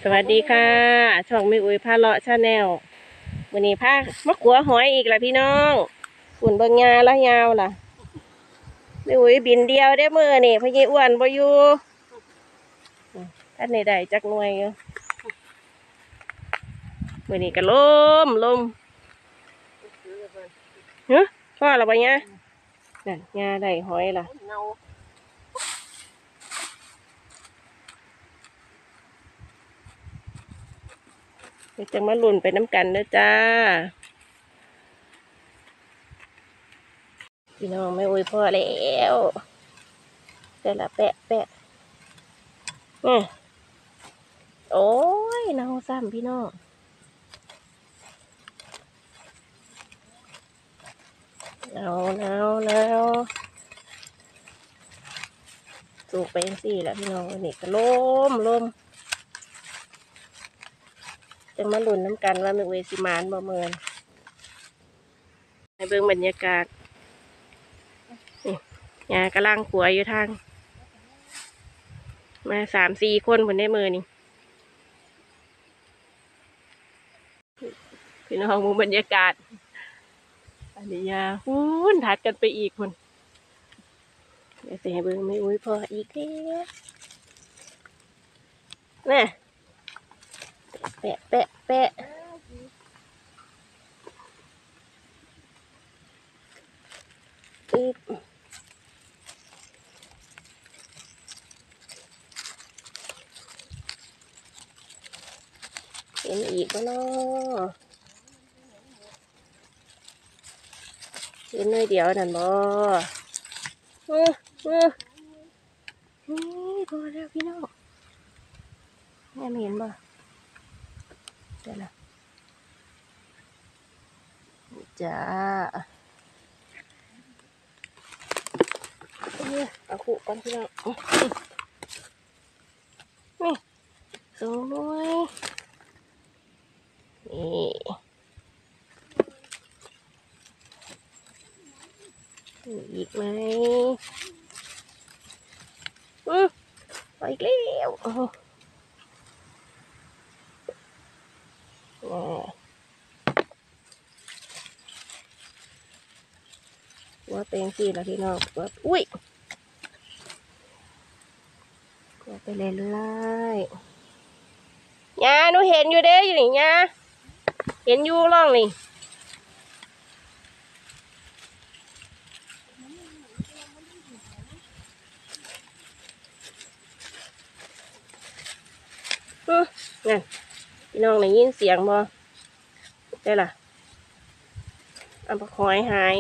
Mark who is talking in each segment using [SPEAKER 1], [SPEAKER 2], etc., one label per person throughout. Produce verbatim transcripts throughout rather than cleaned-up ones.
[SPEAKER 1] สวัสดีค่ะช่องไม่อุ้ยพาเลาะชาแนลวันนี้พามะขัวหอยอีกละพี่น้องฝุ่นเบิ่งงาละยาวล่ะไม่อุ้ยบินเดียวได้มือนี่พยี่อ้วนบ่อยู่ท่านในใดจักหน่วยอยู่มือนี้ก็ลมลมเฮ้ยพ่อเราไปเนี่ยนั่นงาได้หอยล่ะเดี๋ยวจะมาลุ่นไปน้ำกันนะจ้าพี่น้องไม่อุ้ยพ่อแล้วแต่ละแปะแปะนี่โอ้ยเน่าซ้ำพี่น้องเน่าเน่าเน่าสูกไปยังสี่แล้วพี่น้องนี่ก็ล้มล้มจังมาลุ่นน้ำกันว่ามีเวสิมานบ่เมินให้เบิ่งบรรยากาศนี่งากำลังขัวอยู่ทางมาสามสี่คนผลได้มือนี่พี่น้องมุมบรรยากาศอันนี้ยาหุ้นถัดกันไปอีกคนเดี๋ยวจะให้เบิ่งไม่อุ้ยพออีกแล้วน่ะแปะแปะแปะอีกเห็นอีกแล้วเนาะเห็นหน่อยเดียวนั่นบ่อืออือนี่พอแล้วพี่น้องแม่เห็นบ่เดี๋ยวนะจ้าเอาขู่ก่อนพี่น้องนี่สองหน่วยนี่อีกไหมอือไปอีกแล้วโอ้โหว่าเป็นสี่แล้วพี่น้องว่าอุ้ยก็ไปเรื่อยๆยาหนูเห็นอยู่เด้อยู่นี่ยาเห็นอยู่ร่องนี่อือนั่นพี่น้องได้ยินเสียงบ่ได้ล่ะเอาไปคอยหาย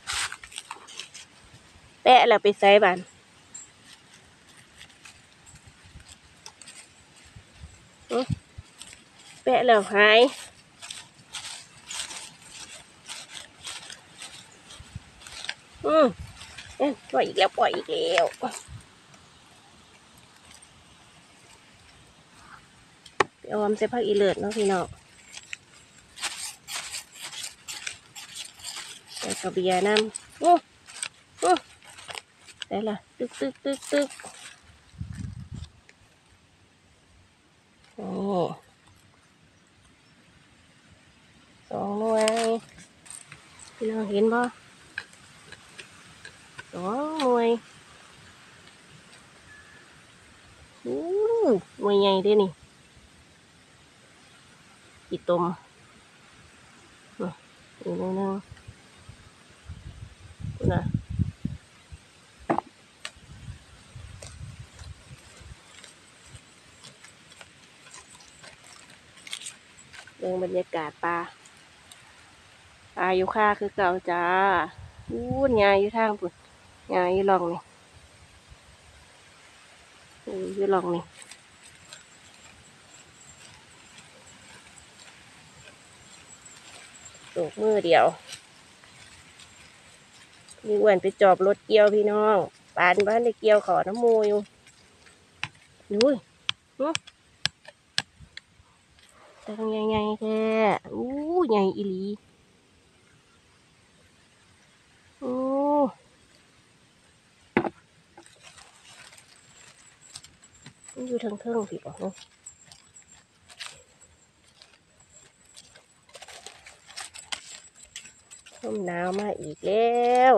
[SPEAKER 1] แปะแล้วไปใส่บ้านแปะแล้วหายอืมเอ๊ะปล่อยอีกแล้วปล่อยอีกแล้วไปออมใส่ผักอีเลิศเนาะพี่น้องใส่กระเบียน้ำโอ้โอ้ได้ละตึกตึกตึกตึกโอ้สองหน่วยพี่น้องเห็นบ่สองหน่วยอู้หน่วยใหญ่ด้วยนี่กี่ตุ่มอีกนิดนึงนะเรื่องบรรยากาศปลาปลาอยู่ค่าคือเก่าจ้าอู้ยายอยู่ทางปุ่นยายอยู่หลองนี่อยู่หลองนี่ตกมือเดียวมีอ้วนไปจอบรถเกี่ยวพี่น้องปานบ้านได้เกี่ยวขอน้ำมูอยู่ดูแต่ตรงใหญ่ๆแค่อู้ใหญ่อีหลีโอ้อยู่เทิงๆสิบอกเนาะลมหนาวมาอีกแล้ว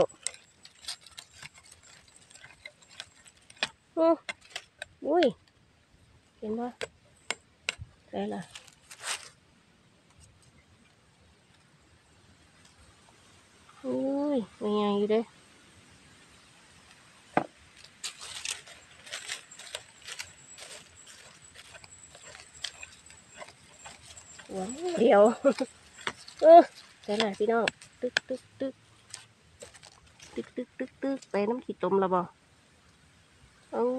[SPEAKER 1] อู้อุ้ยเห็นปะได้ละอุ้ยยังไงอยู่เด้ว้าวเดี๋ยวเออได้ละพี่น้องตึกตึกตึกตึกตึกตึกตึกไปน้ำขี้ตมแล้วบ่โอ้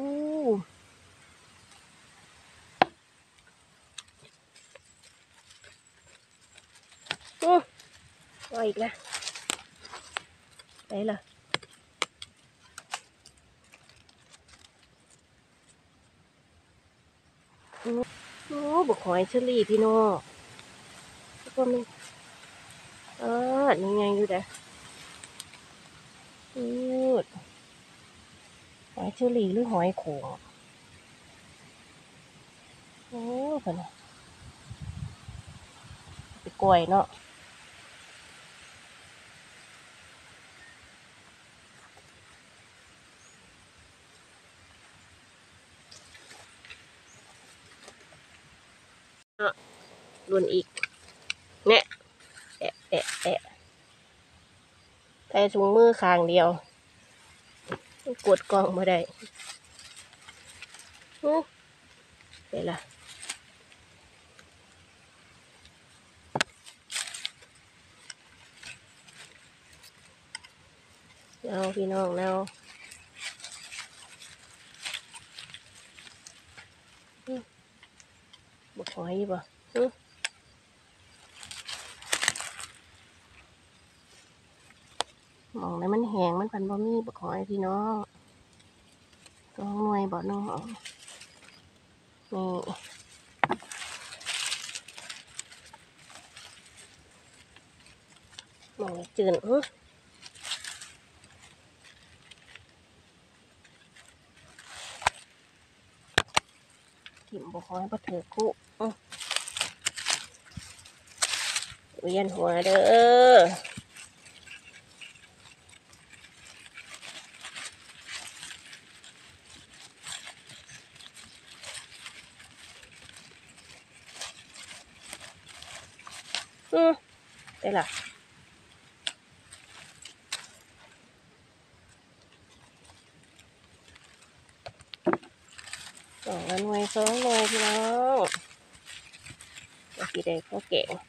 [SPEAKER 1] โอ้ว่าอีกแล้วได้ละโอ้บุกหอยเชอรี่พี่น้องแล้วก็มีเออยังไงอยู่เด้อืดหอยเชอรี่หรือหอยโขงโอ้คนน่ะไปกล้วยเนาะรุ่นอีกเนี่ยแอะแอะแอะใส่ถุงมือข้างเดียวกดกล่องมาได้อู้เดี๋ยวละเอาพี่น้องเอาบุกหอยบ่มองแล้วมันแห้งมันพันบ่มีบุกหอยพี่น้องต้องหน่วยบ่น้องนี่มองจืดอื้อถิ่มบุกหอยบ่ถือคู่เวียนหัวเด้ออือได้ละสองหน่วยสองหน่วยพี่น้องจะกี่ได้ข้าวแกง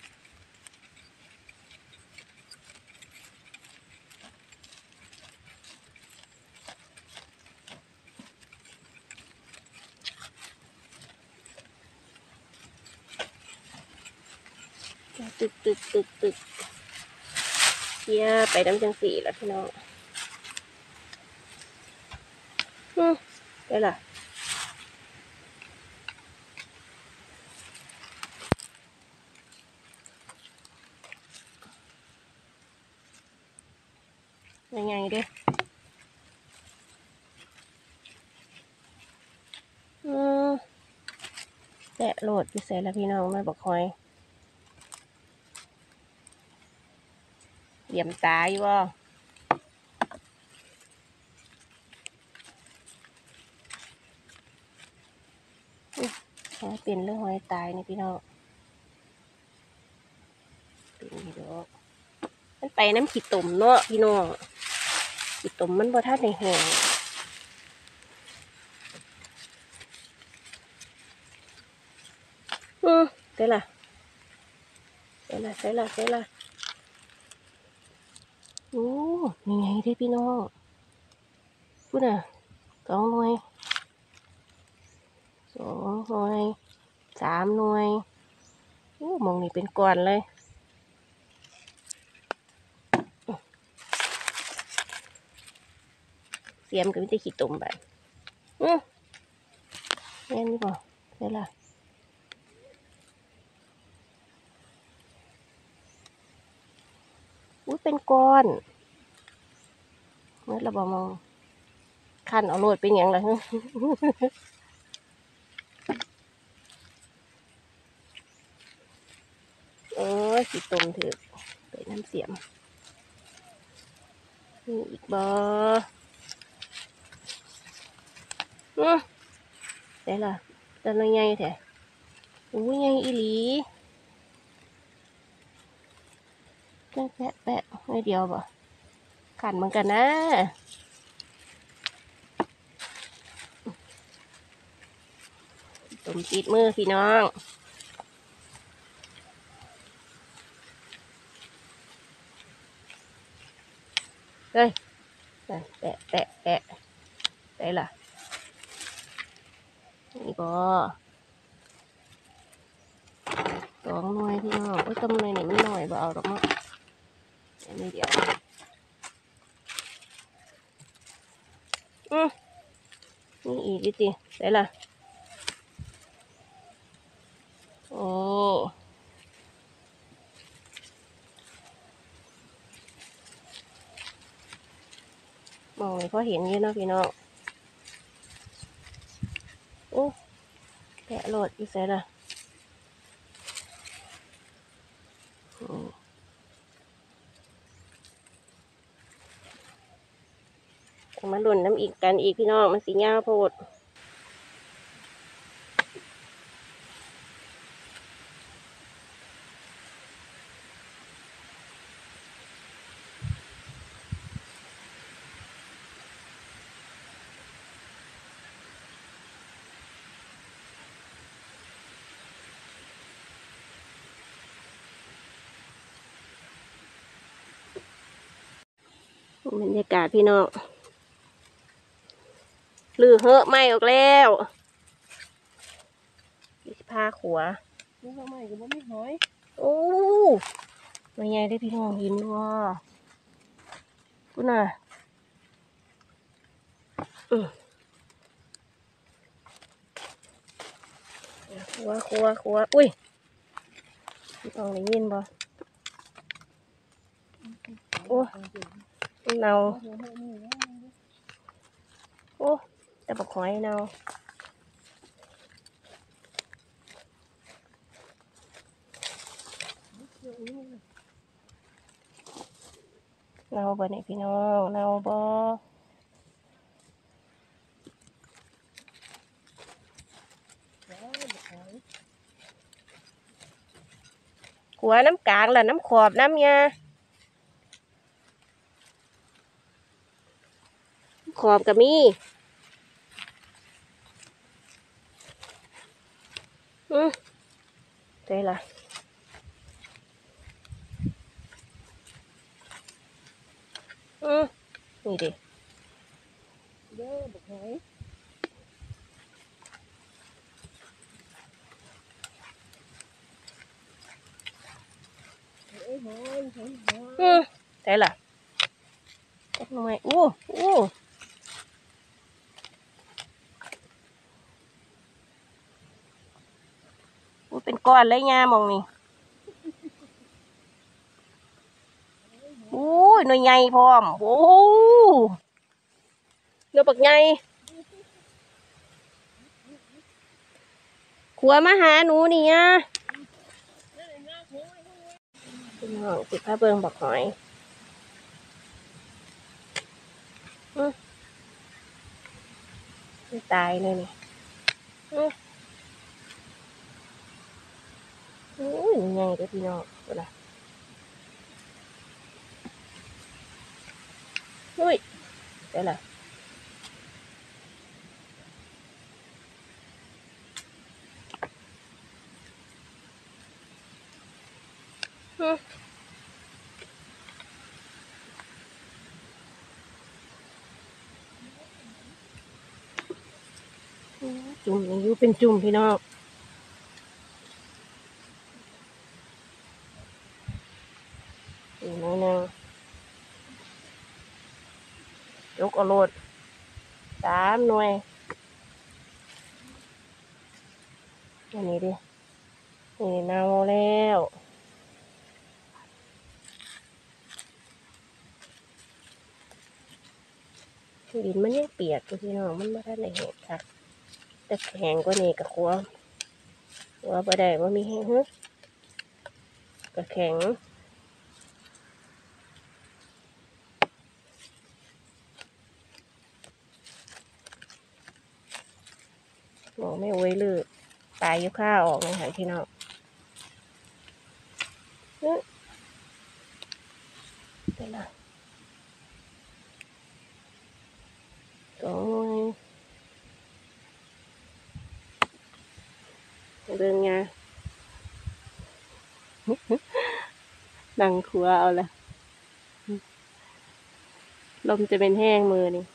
[SPEAKER 1] ตึกตึกตึกตึกเที่ยไปน้ำจังสีแล้วพี่น้องอือได้ละยังไงเด้อือแตะโหลดอยู่ใส่แล้วพี่น้องไม่บอกคอยเหลี่ยมตาอยู่บ่หอยเป็นเรื่องหอยตายนี่พี่น้องเป็นพี่น้องมันไปน้ำขี้ตุ่มเนาะพี่น้องขี้ตุ่มมันบ่ทันในแห้งอือเสร็จละเสร็จละเสร็จละเสร็จละโอ้ยังไงเด้พี่น้องพูดน่ะสองหน่วยสองหน่วยสามหน่วยโอ้มองนี่เป็นก้อนเลยเสียมก็ไม่ได้ขี้ตุ่มแบบอือแม่นนี่บ่เสร็จละอุ้ยเป็นก้อนเมื่อเราบอกมองคันเอาโหลดเป็นอย่างไรฮะโอ้ยขี้ตุ่มถือไปน้ำเสียมมีอีกบ่อือได้ล่ะตอนใหญ่แท้อู้ใหญ่อีหลีแปะแปะแปะไม่เดียวบ่ขันเหมือนกันนะตุ่มติดมือพี่น้องเฮ้ยแปะแปะแปะแปะได้ล่ะนี่บ่สองหน่วยพี่น้องโอ้ยตำหน่วยนี่มันหน่อยบ่เอาดอกเนาะอันนี้เดียวอือนี่อีกดิจิได้ล่ะโอ้มองเลยพอเห็นอยู่เนาะพี่น้องโอ้แกะโหลดอีเสร็จละมาหล่นน้ำอีกกันอีกพี่น้องมันสีเงาโพดบรรยากาศพี่น้องลือเหอะไม่ออกแล้วพาขัวลือเหอะไม่ก็บ่มีหอยโอ้มาใหญ่ได้พี่น้องเห็นว่าคุณน่ะอือขัวขัวขัวอุ้ยต้องได้ยินบ่โอ้เนาโอ้แต่บอกหอยเนาเนาบ่เนี่ยพี่น้องเนาบ่ขัวน้ำกลางล่ะน้ำขอบน้ำยาขอบกับมีอือได้ละอือนี่ดิเด้อบักหอยอือได้ละทำไมอู้อู้อู้เป็นก้อนเลยงามองนี่อู้หน่วยใหญ่พร้อมโอ้เนื้อปักใหญ่ขัวมาหาหนูนี่นะพี่น้องสิพาเบิ่งบักหอยอือไม่ตายเลยนี่อืออู้ใหญ่เลยพี่น้องดูนะอุ้ยได้ละอือจุ่มนี่อยู่เป็นจุ่มพี่น้องอีกหน่อยนึงยกเอาโลดสามหน่วยอันนี้ดินี่เนาแล้วดินมันยังเปียกอยู่พี่น้องมันไม่ทันได้แห้งค่ะแต่แห้งกว่านี้กับขัวขัวบ่ได้ว่ามีแห้งฮึกระแข็งไม่โว้ยเลยตายยุค่าออกเลยค่ะพี่น้องเฮ้ยเดี๋ยวนะสองหน่วยเดินไงนั่งครัวเอาละลมจะเป็นแห้งมือนี่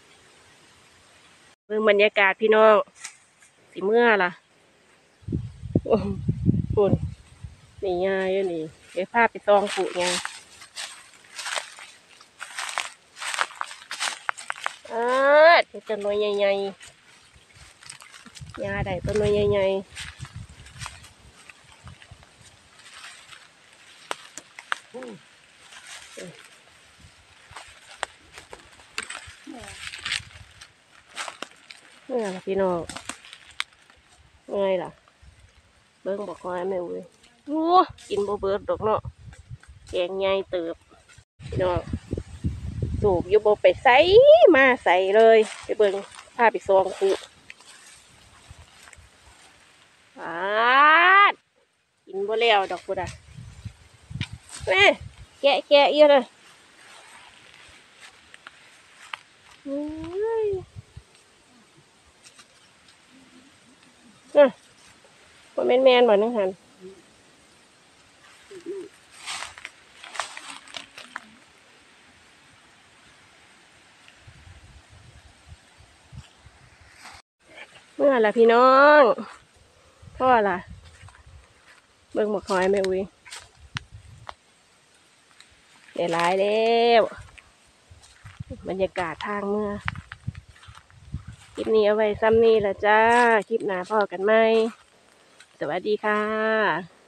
[SPEAKER 1] เบิ่งบรรยากาศพี่น้องสีเมื่อล่ะโอ้ฝุ่นนี่ง่ายอยู่นี่เดี๋ยวพาไปซองผูไงอ่าเป็นต้นน้อยใหญ่ๆยาได้ต้นน้อยใหญ่ๆเมื่อล่ะพี่น้องเมื่อยล่ะเบิ่งบอกคอยแม่อุ้ยโอ้กินบ่เบิดดอกเนาะแกงใหญ่เติบพี่น้องสูบอยู่บ่ไปใส่มาใส่เลยไปเบิ่งพาไปซองผูอ่ากินบ่แล้วดอกพุดอ่ะแม่แกะแกะเยอะเลยอ่ะบ่แม่นแม่นบ่นึงหันเมื่อล่ะพี่น้องพ่อล่ะเบิ่งบักหอยแม่อุ้ยได้หลายแล้วบรรยากาศทางเมื่อคลิปนี้เอาไว้ซ้ำนี้ละจ้าคลิปหน้าพ่อกันไหมสวัสดีค่ะ